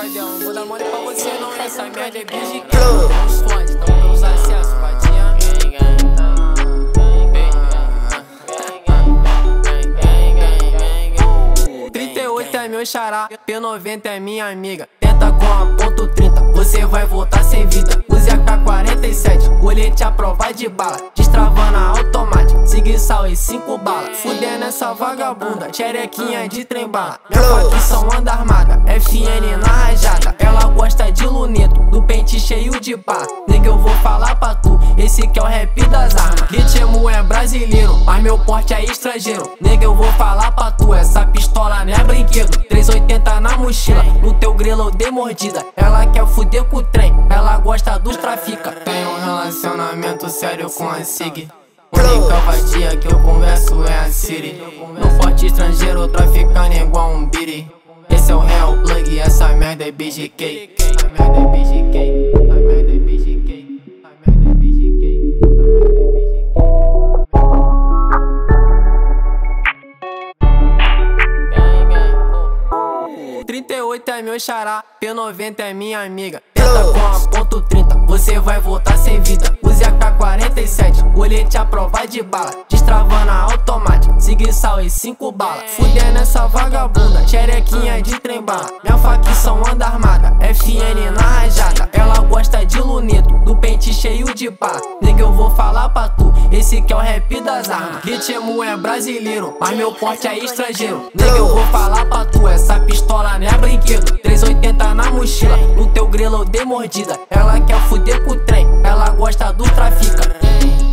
viadão, vou dar mole pra você não, essa merda é BGK. Os fontes, não pelos acessos, patinha. 38 é meu xará, P90 é minha amiga. Tenta com a ponto 30, você vai voltar sem vida. Use AK-47, colete à prova de bala. Destravando a automática, Sig-Sauer e 5 balas. Fudendo essa vagabunda, xerequinha de trem-bala. Minha facção anda armada, FN na rajada. Ela gosta de luneto, do pente cheio de bala. Nega, eu vou falar pra tu, esse que é o rap das armas. Ritmo é brasileiro, mas meu porte é estrangeiro. Nega, eu vou falar pra tu, essa pistola não é brinquedo. 380 na mochila, no teu grelo eu dei mordida. Ela quer fuder com o trem, ela gosta dos trafica. Tenho um relacionamento sério com a Sig. Única vadia que eu converso é a Siri. No porte estrangeiro traficando igual um biri. Esse é o real plug, essa merda é BGK. Essa merda é BGK. Essa merda é BGK. Essa merda é BGK. 38 é meu xará, P90 é minha amiga. Tenta com a ponto 30, você vai voltar sem vida. Use AK-47, colete à prova de bala. Destravando a automática, Sig-Sauer e 5 balas. Fudendo essa vagabunda, xerequinha de trem-bala. Minha facção anda armada, FN na rajada. Ela gosta de luneto, do pente cheio de bala. Nega, eu vou falar pra tu, esse que é o rap das armas. Ritmo é brasileiro, mas meu porte é estrangeiro. Nega, eu vou falar pra tu, essa pistola não é brinquedo. 380 na mochila, no teu grelo eu dei mordida. Ela quer fuder com o trem, ela gosta do trafica.